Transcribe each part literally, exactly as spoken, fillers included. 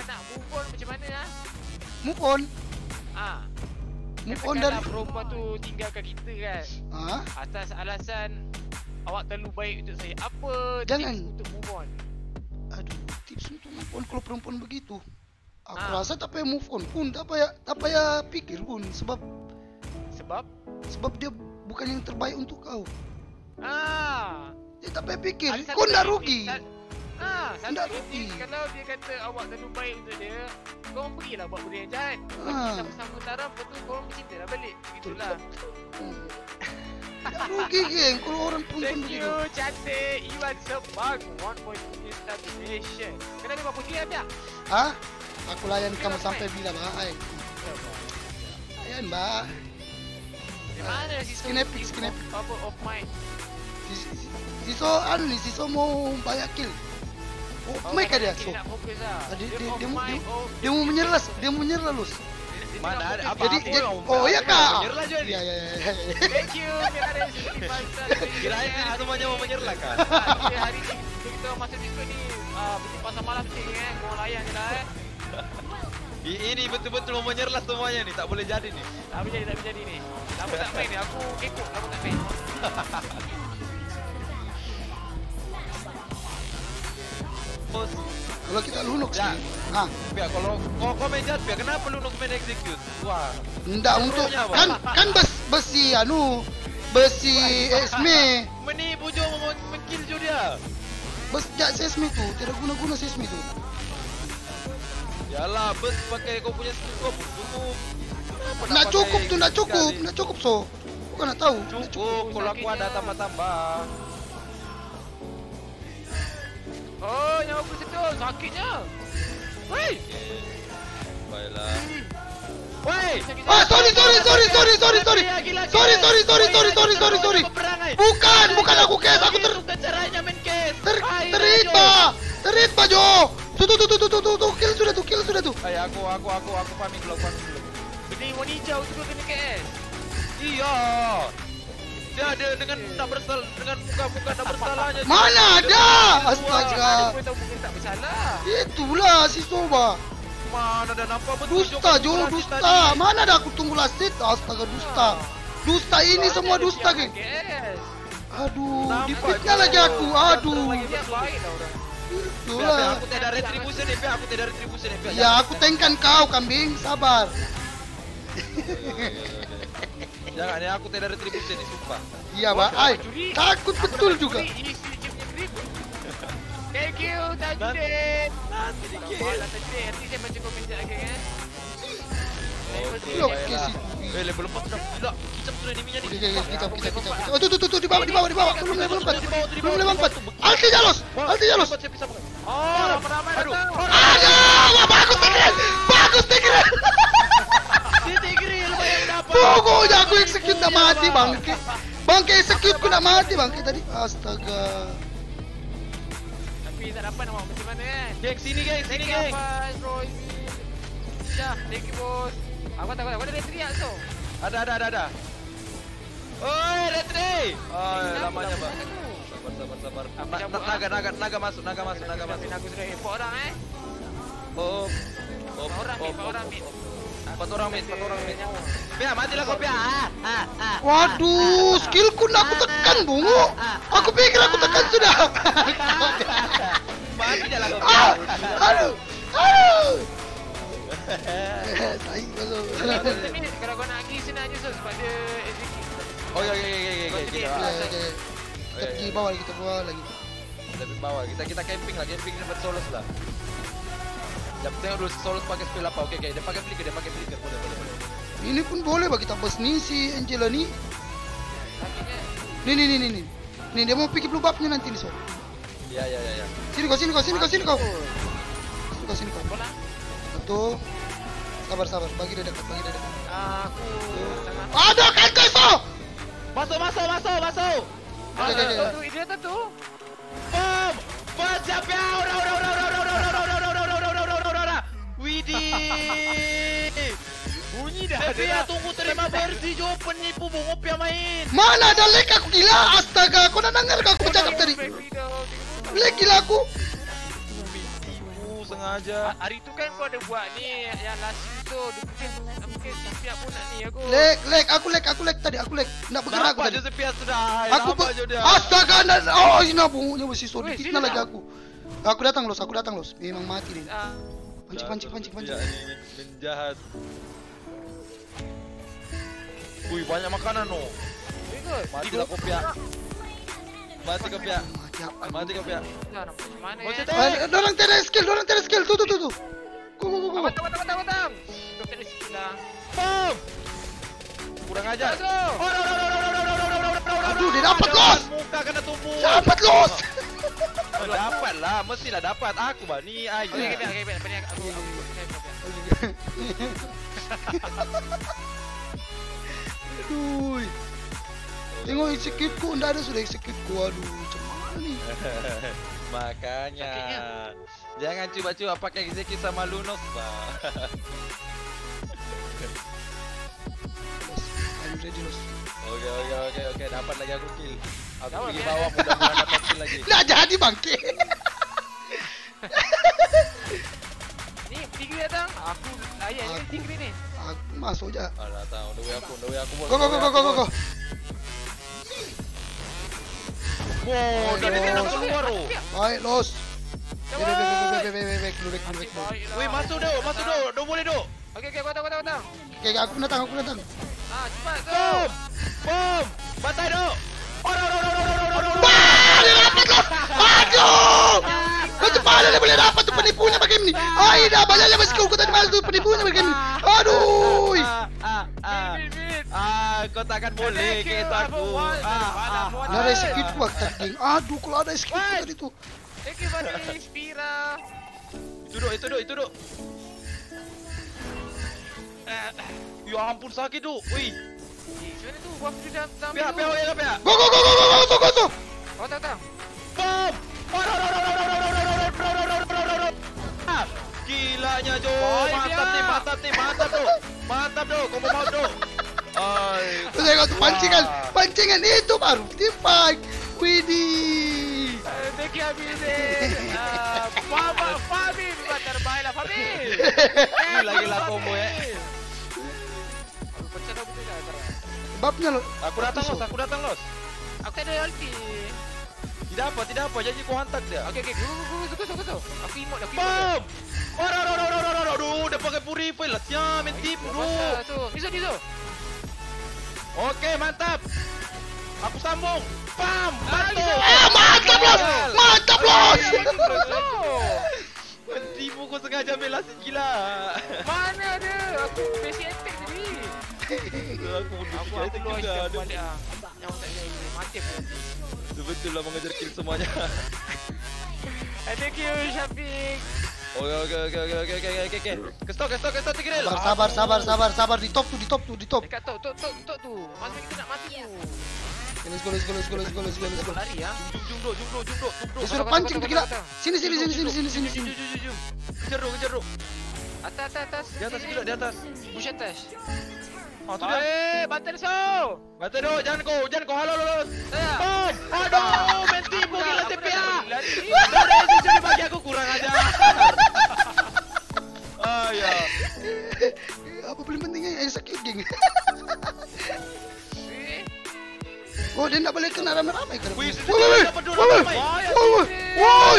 nak move on macam mana ah? Move on? Ah. Move on dari perempuan tu tinggalkan kita kan. Ah? Atas alasan awak terlalu baik untuk saya. Apa Jangan. tips untuk move on? Aduh, tips untuk move on kalau perempuan begitu. Aku Ah. rasa tak payah move on pun, tak payah tak payah pikir pun sebab Sebab sebab dia bukan yang terbaik untuk kau. ah. Dia tak payah pikir, Ada kau satu nak tips, rugi. sat- Ah, satu Nak tips, rugi. kalau dia kata awak terlalu baik untuk dia, kau pergilah buat benda yang jahat. Ah. Kita bersama Tara, lepas tu kau bercinta lah balik. Begitulah. Hmm. Nak rugi geng kalau orang perempuan Thank begitu. you, cantik. Iwan Sebang, one point two star donation. Kenapa dia buat putih ya, Pia? Ah? Aku layan kamu sampai bila, Mbak? Ai. Layan, Mbak. Di mana si Skin epic, skin epic. Apa of mine? Si, si, si So, anu ni, si So mau banyak kill. Oh, oh mic dia, So. Dia nak fokus lah. Ah, dia, dia, off dia, mau- mic, dia, oh, dia mau menyerah, dia mau menyerah lus. dia- dia Mana nak ada fokus. apa? Jadi, Apa jadi yang oh ya kak? menyerlah je ni. Ya, ya, ya. Thank you, Piara sixty-five star donation. Kirain sini semuanya mau menyerlah kan? Ah, dia hari ni kita masuk Discord ni ah, bikin pasal malam sikit eh. Kau layan je lah eh. I- Ini betul-betul mau menyerlah semuanya ni, tak boleh jadi ni. Tak boleh jadi, tak boleh jadi ni. Lama tak main ni, aku kekok lama tak main. Bos, Kalau kita lunok Ya. sih. Ah, Pia, kalau kau kau main jahat, Pia, kenapa lu nak main execute? Wah, enggak untuk Contohnya apa? kan kan bes besi anu besi esme. menipu jo mau mengkill jo dia. Bes jak sesme tu, tidak guna-guna sesme tu. Yalah, bos pakai kau punya skill kau pun cukup. Kenapa Nak pakai cukup tu, nak sekali? cukup, nak cukup so. Bukan nak tahu. Cukup, kalau aku ada tambah-tambah. Oh, nyawa aku sedul, sakitnya. Wei, Baiklah. Woi, Ah, sorry, sorry, sorry, sorry, sorry, sorry. Sorry, sorry, sorry, sorry, sorry, sorry, sorry. Bukan, bukan aku kes, aku ter Bukan caranya main case. ter terima. Terima Jo. Tuh tuh tuh tuh tuh tuh tuh kill sudah tuh, kill sudah tuh. Ay, aku aku aku aku pamit dulu, pamit dulu. benda warna hijau tu kau kena K S. Iya. Dia ada dengan tak bersalah, dengan muka-muka tak bersalahnya. Mana ada? Ada Astaga. pun tahu mungkin tak bersalah. Itulah si Soba. Mana ada nampak betul Dusta Jo, dusta. Mana ada aku tunggu last hit? Astaga dusta. Dusta ini semua dusta geng. K S. Aduh, Nampak, difitnah Jo. lagi aku. Aduh. Dia baik lah orang. Itulah. Aku tidak ada retribution ni, Pia. Aku tidak ada retribution ni, Pia. Ya, aku tankkan kau kambing, sabar. Jangan ya, aku tidak ada retribution ni, sumpah. Iya, Pak. Ai, takut betul juga. Ini si chipnya grip. Thank you, Tajudin. Nanti dikit. Malah Tajudin, nanti saya baca komen sekejap lagi kan. Okey, Blok baiklah. ke si. Eh, level empat sudah gila. Kicap sudah ni minyak ni. Oke, oke, oke, kita, kita, kita, kita. Oh, tuh, tuh, tuh, tuh, di bawah, di bawah, di bawah. Belum level empat. Belum level empat. Alti Jalos, Alti Jalos. Saya bisa bukan? Oh, ramai-ramai Aduh. datang. Aduh, wah, bagus Tigreal, bagus Tigreal. Titik grill lumayan dapat. Pokoknya aku execute nak mati bangke. Bangke execute ku nak mati bangke tadi. Astaga. Tapi tak dapat nak buat macam mana kan. Geng, sini geng, sini geng. Abang, Roy. Dah, thank you bos. Aku tak tahu, aku ada teriak so. Ada, ada, ada, ada. Oi, retri. Oh, lamanya, Bang. Aku Sabar, sabar, sabar. Aku Na- cabut, na- Naga, naga, naga masuk, naga masuk, naga masuk. Aku sudah empat orang eh. Oh. Oh, Empat orang oh, ni, empat oh, orang oh, ni. oh. Empat orang, Mit, empat orang, Mit. Pia, matilah kau, Pia. Ah, ah, ah. Waduh, skillku nak aku tekan bungu. Aku pikir aku tekan sudah. Mati dah lah kau, Ah, Pia. aduh, aduh. Tai masuk. Ni kalau kau nak pergi senang je so sebab dia execute. Oh, ya, ya, ya, ya, ya, Continue. ya. Oke, oke. Kita pergi bawah lagi, kita bawah lagi. Kita pergi bawah, kita kita camping lah, camping dapat solos lah. Jap, tengok dulu solos pakai skill apa. Okey, okey, dia pakai flicker, dia pakai flicker. Boleh, boleh, boleh. Ini pun boleh bagi kita bos ni si Angela ni. Akhirnya Nih, nih, nih, nih, nih. Nih dia mau pick blue buff-nya nanti nih so. Ya, ya, ya, ya. Sini kau, sini kau, sini kau, sini kau. Sini kau, sini kau. bola. Satu. Sabar, sabar. Bagi dia dekat, bagi dia dekat. Aku sangat. Ada kan kau so? Masuk, masuk, masuk, masuk. Oke, oke, oke. Tu dia tu tu. Bom! Bom, siap ya. Ora, ora, ora, ora, ora, ora, ora, ora, ora, ora, ora, ora, ora, ora, ora. Widih. Bunyi dah. Tapi ya tunggu terima bersih jo penipu bongop ya main. Mana ada lag aku gila? Astaga, kau nak dengar kau aku bercakap tadi? Lag gila aku. Tipu ajar. Hari tu kan kau ada buat ni yang last week tu. Dia mungkin mungkin siap pun nak ni aku. Lek, lek, aku lek, aku lek tadi, aku lek. Nak bergerak aku Nampak tadi. je sepias sudah. Aku ber... Astaga, nak... oh ini bungunya besi so Weh, difitnah sini lagi dah. aku. Aku datang los, aku datang los. Memang mati dia. Ah, Pancing, pancing, pancing, pancing. Ya, ini menjahat. Wih, banyak makanan no. ikut. Mati lah kopiak. Mati kopiak. Mati apa? Mati kopiak. Dah nampak macam mana Oh, ya? cetak. Ah, dorang tiada skill, dorang tiada skill. Tuh, tuh, tuh, tuh. Go, go, go, go. Batang, batang, batang, batang. Kau tak ada skill lah. Bom. Kurang ajar. Masuk. Oh, no, no, no, no, no, no, no, no, no, no, no. Aduh, dia dapat los. Muka kena tumbuh. Dapat los. Oh, dapat lah, mestilah dapat. Aku bah ni aja. Okey, okey, okey, okey. Apa ni aku aku pakai apa? Aduh. Tengok execute ku, ndak ada sudah execute ku. Aduh, macam mana ni? Makanya Sakitnya. jangan cuba-cuba pakai execute sama Lunos, bah. I'm ready los. Oke oke oke oke dapat lagi aku kill. Aku Dapat, pergi ya. bawah mudah-mudahan dapat kill lagi. Nggak jadi bangke. Ni tinggi datang. Aku layan ni Aku- tinggi ni. Aku masuk je. Alah tahu dewe aku dewe aku. Go, go, go, go, go, go, go. Wow, dia dia nak keluar oh. Baik los. Bek, bek, bek, bek, bek, bek, bek, keluar, keluar, Nasib keluar. baik lah. Weh masuk dok, masuk dok. Dok boleh dok. Okey, okey, batang, batang, batang. Okay, aku datang, aku datang. Ah, cepat tu. Bom. Bom. Bantai dok. Oh no no no no no no no. Wah, dia dapat los. Aduh. Macam mana dia boleh dapat tu penipunya bagaimana ni? Ai dah banyaknya meski aku tadi malas tu penipunya bagaimana. Aduh. Ah ah ah. Bit, bit. Ah, kau takkan boleh Thank you, kes aku. Abang Wan. Ah ah. Wan. Nggak ada skip gua tadi. Aduh, kalau ada skip What? tadi tu. Thank you for the inspira. Itu dok, itu dok, itu dok. Ya ampun sakit dok. Wih. Eh, sebenarnya tu buah tu dalam dalam. Pihak pihak pihak pihak. Go, go, go, go, go, go, go, go, go. Oh, tak, tak. Bom! Oh, no, no, no, no, no, no, no, no, no, no, no, no, no, no, no. Ah, gilanya Jo, Boy, mantap dia. nih, mantap nih, mantap Do, mantap Do, kau mau mau Do. Ay, Tu tengok tu pancingan. wah. Pancingan itu baru team fight. Widih. Eh, Thank you, Abidin. Ah, Fama, Fabi juga terbaik lah, Fabi. Gila gila combo ya. Aku pecah dah betul dah. Babnya lo. Aku datang los, aku datang los. Aku tak ada ulti. Tidak apa, tidak apa, janji kau hantar dia. Okey, okey. Guru, guru, guru, guru, guru. Aku emote dah, aku emote dah. Bom! Oh, no, no, no, no, no, no, no, Duh, dah pakai purify lah, siap, main tipu Dah Do. basah tu. Niso, niso. Oke, mantap. Aku sambung. Bam, Ah, mantul. bisa. Ah, mantap los. Mantap los. Mentipu kau sengaja bela si gila. Mana ada? Aku basic attack tadi. Aku pun Aku aku low step balik ah. Yang tak ada mati aku. betul lah mengejar kill semuanya. Eh, Thank you, Syafiq. Oke oke oke oke oke oke oke oke. Kestok kestok kestok tiga rel. Sabar, sabar, sabar, sabar. Di top tu, di top tu, di top. Dekat tok, tok, tok, tok tu. Masa kita nak mati tu. Okay, let's go, let's go, let's go, let's go, let's go, let's go. Lari ah. Jum jum do jum do jum do jum do. Dia sudah pancing tu gila. Sini, sini, sini, sini, sini, sini, Jum sini. jum jum jum. Kejar do kejar do. Atas, atas, atas. Di atas gila di atas. Push atas. Ah tu dia. Eh, bantai so. Mati do jangan kau jangan kau halo lulus. Dah. Bom. Aduh, main tipu gila Aku T P dah A. lari. Dah ada yang bagi aku kurang aja. Ah ya. Apa paling pentingnya execute geng. Eh, Oh, dia nak balik kena ramai-ramai kan? Wih, Woi, woi, dapat dua woi, ramai. woi, woi,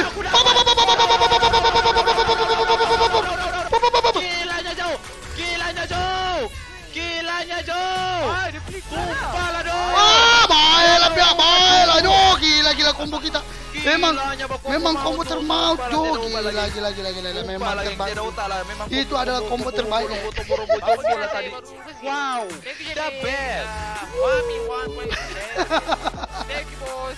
woi. Gilanya jauh. Gilanya jauh. Gilanya jauh. ah, dia pelik lah. Kepala do. Ah, baiklah pihak, baiklah. Jo, gila gila combo kita. Memang Gilanya, Bang, memang combo combo maut tu. termaut Lupa lah, Jo, dia lupa gila lagi. gila gila gila. Lupa Memang lagi, terbaik. tiada otak lah. Memang Itu adalah combo terbaik. Combo combo combo lah tadi. Wow. Thank you, The Jadi. best. Ah, Wami one point seven. Thank you, bos.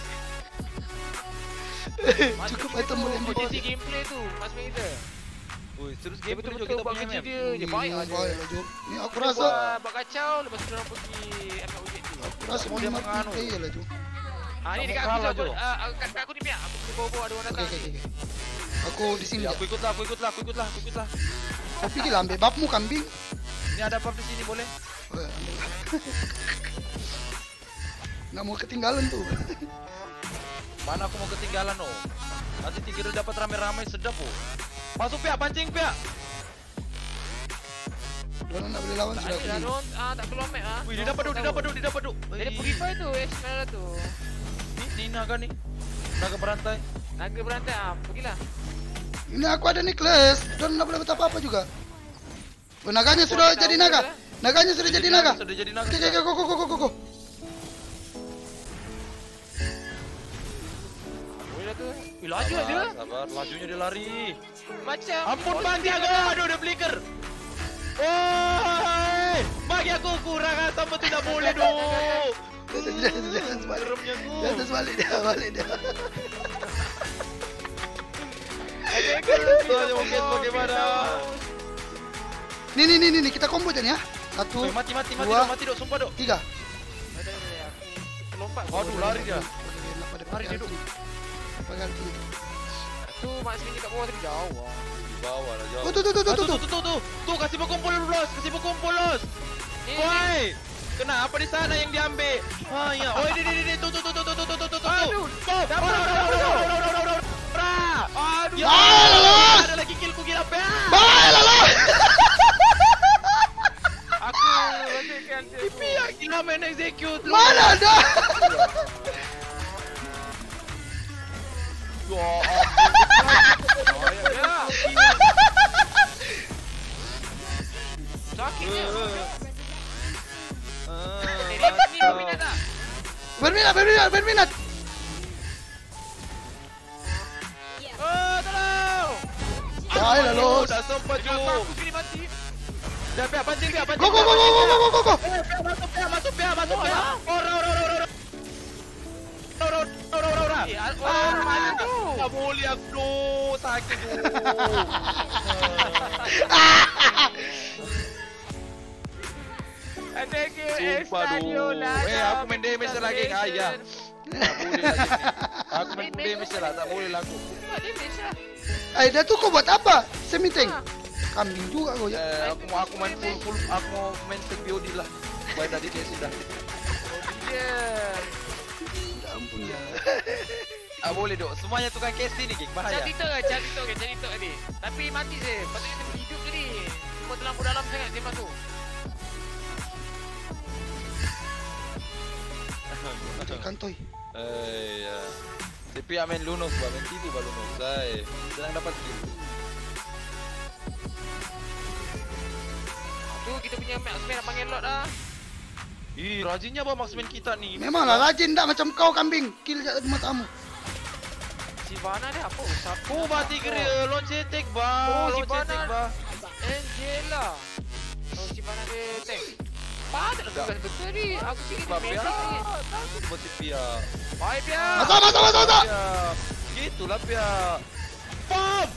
Cukup item boleh ambil. Posisi gameplay tu, Mas kita. Woi, terus Dia game tu betul-betul kita buat punya kerja mem. dia. Dia baik lah dia. Baiklah Jo. Ni aku Dia rasa buat, buat kacau, lepas tu orang pergi M L objektif. aku rasa Kamu dia dia mati menganu. player lah Jo. Ah, ni Kamu dekat aku kalah, tu. Jo. Ah, kat kat aku ni biar. Aku pergi bawa-bawa ada orang Okey datang. okey okey. Aku di sini. Ya, je. aku ikutlah, aku ikutlah, aku ikutlah, aku ikutlah. Kau pergilah ambil babmu kambing. Ini ada apa di sini boleh? Oh, ya, ambil. Nggak mau ketinggalan tuh. Mana aku mau ketinggalan oh. Nanti tiga dapat rame-rame sedap oh. Masuk pihak, pancing pihak. Dorang nak boleh lawan Tak sudah ada lah aku. Ron. Ah, tak keluar map ah. Wih, dia dapat duk, dia dapat duk, dia dapat duk. Dia purify tu, eh sebenarnya tu. Ni, ni naga ni. Naga berantai. Naga berantai ah, pergilah. Ini aku ada Nicholas. Dorang nak boleh buat apa-apa juga. Oh, naganya sudah dia jadi tahu naga. ke? Naganya sudah jadi naga. Sudah jadi naga. Okey, okey, go, go, go, go, go, go. Boleh lah tu. Eh, laju lah dia. Sabar, lajunya dia lari. Macam. Ampun bang, jaga. Aduh, dia flicker. Oi! Bagi aku kurang asam pun tidak boleh dong. Jangan, jangan sebalik. Seremnya tu. Jangan sebalik dia, balik dia. Soalnya mungkin bagaimana? Ni, ni, ni, ni, kita combo je ni ya. Satu, Oi, mati, mati, mati, dua, dok, mati dok, sumpah dok. tiga. Terlompat. Aduh, lari dia. Lari dia dulu. Apa ganti? Tu mak sini kat bawah tadi jauh ah. Di bawah lah jauh. Oh, tu, tu, tu, tu, Ah, tu, tu. tu, tu, tu, tu, kasih berkumpul dulu, Los. Kasih berkumpul, Los. Ni, ni. Woi, kenapa di sana yang diambil? Ha, ya. Oi, di, di, di, di, tu, tu, tu, tu, tu, tu, tu, tu, tu, tu. Aduh, Stop. dapat, Ora, ora, dapat, ora, dapat. ora, ora, ora, ora. Ora. Aduh. Ya, Los. ada lagi kill ku gila pe. Baiklah, Los. Aku lanjutkan dia. Pihak gila main execute. lu. Mana ada? Ya ampun. Ya. Sakitnya. Ah, Ni ni berminat tak? Berminat, berminat, berminat. Oh, tolong. Baiklah, Los. Dah sempat ju. Kenapa aku sini mati? Dah pihak pancing pihak pancing. Go, go, go, go, go, go, go, go. Eh, pihak masuk pihak masuk pihak masuk pihak. Ora ora ora ora. Ora ora ora ora. Eh, orang mana tu? Tak boleh aku tu. Sakit tu. Thank you, Sumpah Estadio tu. Lada. Eh, aku main damage lagi kaya. Tak boleh lagi ni. Aku main full damage lah. Tak boleh lah aku. Tak damage lah. Eh, dah tu kau buat apa? Semi-tank. Kambing juga kau ya. Eh, aku mau aku main full full. Aku mau main fake B O D lah. Baik tadi dia sudah. Yeah. Ampun ya. Tak boleh dok. Semuanya tukang casting ni, geng. Bahaya. Cari TikTok kan, cari TikTok kan, cari TikTok tadi. Tapi mati je. Patutnya dia hidup tadi. Cuma terlampau dalam sangat dia tu. Kantoi, kantoi. Eh, ya. Tapi yang main Lunos, bah. Main T V bah Lunos. Saya senang dapat kill. Tu kita punya marksman nak panggil lot dah. Ih, rajinnya bah marksman kita ni. Memanglah rajin tak macam kau kambing. Kill je matamu. Sivana dia apa? Siapa? Oh, mati kira launch attack bah. Oh, Launch Sivana. attack bah. Angela. Oh, Sivana dia tank. Pada lah tugas betul ni. Aku fikir dia Bah, Pia. magic ni. Takut mati Pia. Baik Pia. Masa, masa, masa, masa. Pia. Gitulah Pia. Pom!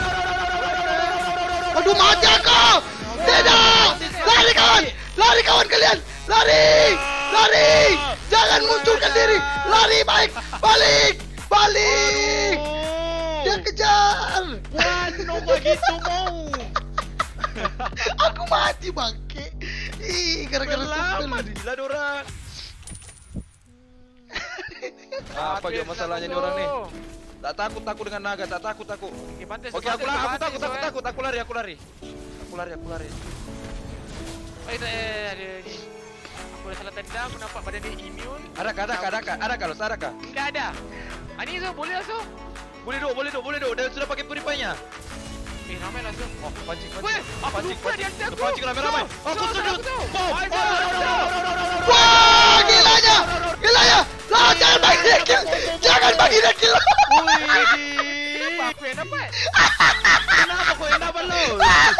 Aduh, mati aku. Tidak. Lari kawan. Lari kawan kalian. Lari. Lari. Jangan munculkan diri. Lari baik. Balik. Balik. Dia kejar. Wano begitu mau. Aku mati bangke. Ih, gara-gara Lama tadi. gila dorang. Apa juga masalahnya ni orang ni? Tak takut takut dengan naga, tak takut takut. Okay, pantas. Okey, aku lari, aku takut, takut, takut, aku lari, aku lari. Aku lari, aku lari. Eh, tak, eh, ada ni. Aku dah salah tendang, aku nampak badan dia immune. Adakah, adakah, adakah, adakah, Los, adakah? Tidak ada. Ah, ni Zo, boleh lah Zo. Boleh dok, boleh dok, boleh dok. Dia sudah pakai purify-nya. Eh, ramai lah Zo. Oh, pancing, Weh, pancing. aku Pancing, lupa dia pancing. ada aku. Pancing ramai-ramai. Zo, Aku Zo, sudut. aku tahu. Bom. Ah, Zo, Zo, Zo. Wah, gilanya. Gilanya. Lah, jangan bagi dia kill. Jangan bagi dia kill. Wih, Kenapa aku yang dapat? kenapa kau yang dapat Los?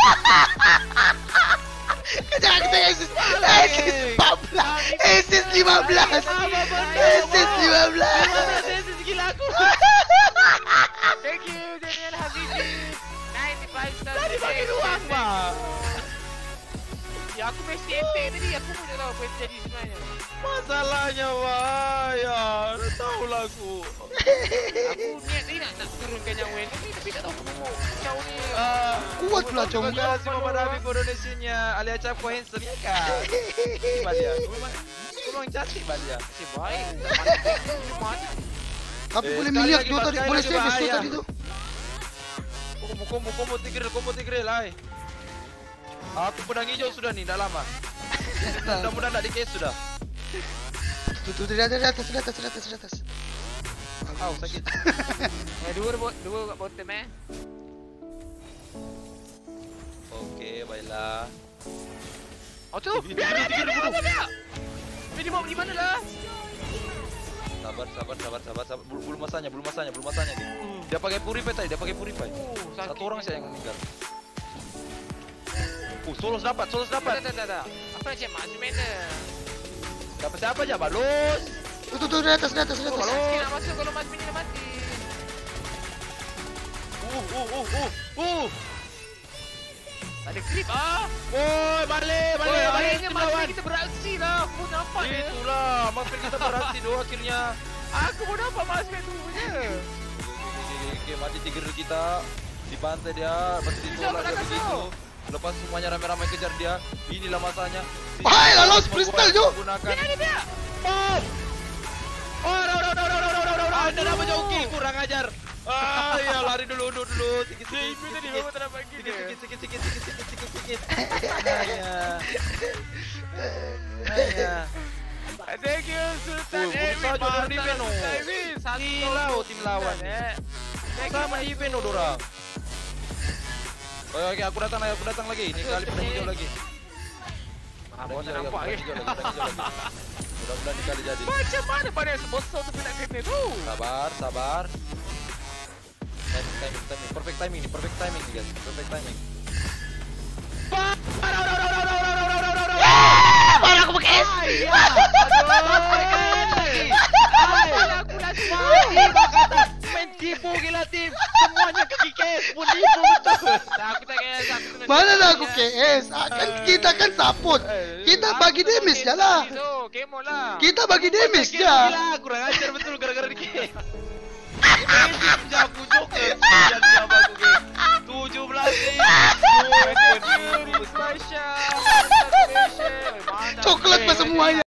Jangan kita Asus. Asus empat belas. Asus lima belas. Asus lima belas. Mana saya segila aku? Thank you, Daniel Habibi. ninety-five stars. Tadi bagi ruang, Pak. Ya, aku mesti epic tadi. Aku pun tak tahu apa yang jadi sebenarnya. Masalahnya bahaya. Dah tahulah aku. Aku niat tadi nak, nak turunkan nyawa ni, tapi tak tahu kenapa kau ni. Ah, Kuat pula terima cong. kasih Muhammad Habib for donation-nya. Alia Cap kau handsome ya kan? Balia. Kau memang kau memang cantik Balia. Si baik. Mati. Tapi Eh, boleh sekali minyak lagi, tu Pak, tadi. sekali Boleh lagi save tu bahaya. tadi tu. Combo, combo, combo Tigreal, combo Tigreal, hai. Aku pedang hijau sudah nih, dah lama. Mudah-mudahan tak di-case sudah. Tuh, tuh, di atas, di atas, di atas, di atas, di atas. Au, sakit. Eh, dua rebot, dua kat bottom eh. Okey, baiklah. Oh tu, biar, biar, biar, biar, biar. Dia di bawah, di mana lah? Sabar, sabar, sabar, sabar, sabar. Belum belum masanya, belum masanya, belum masanya nih. Dia pakai purify tadi, dia pakai purify. Oh, Satu orang saja yang meninggal. Uh, Solos dapat, Solos dapat. Tak, tak, tak, tak. Apa nak cek masuk mana? Dapat siapa aja? Balos. Tuh, tuh, tuh, di atas, di atas, di atas. Kalau sikit nak masuk, kalau Mas Mini dah mati. Uh, uh, uh, uh, uh. Tak ada creep ah. Woi, balik, balik, Oi, balik. akhirnya Tim Mas lawan. Mini kita beraksi lah. Aku pun nampak dia. Itulah, maksud kita beraksi doh akhirnya. Aku pun nampak Mas Mini tu punya. Okey, okey, mati Tigreal kita. Dibantai dia, pasti ditolak dia begitu. Lepas semuanya ramai-ramai kejar dia. Inilah masanya. Hai, lalos kristal jo. Gunakan. Dia dia. Bom! Oh, no, no, no, no, no, no, no, no, no. Anda dah menjoki, kurang ajar. Ah, ya lari dulu, dulu, dulu. Sikit, sikit, Itu tadi sikit, baru tak dapat pergi dia. sikit, sikit, sikit, sikit, sikit, sikit, sikit. Naya. Naya. Thank you Sultan Oh, berusaha juga dari Veno. Gila, oh, tim lawan ni. Sama event oh, dorang. Oke, oke, aku datang lagi, aku datang lagi. Ini kali pedang hijau lagi. Ah, Pedang bawa tak hijau lagi, nampak pedang lagi. hijau lagi, pedang hijau lagi. Mudah-mudahan ini kali jadi. Macam mana pada sebesar tu nak kena tu? Sabar, sabar. Timing, timing, timing. Perfect timing ni, perfect timing ni guys. Perfect timing. Baru aku pakai es. Aku dah mati. Main tipu gila tim. Semuanya kaki kes pun tipu betul. Aku tak kaya aku kena. Mana lah aku K S? Ah, kan kita kan support. Kita bagi damage je lah. Kemo lah. Kita bagi damage je. Gila, kurang ajar betul gara-gara di kes. Ini jago joker. Jangan dia bagu game. tujuh belas ribu. Malaysia. Coklat pa semuanya.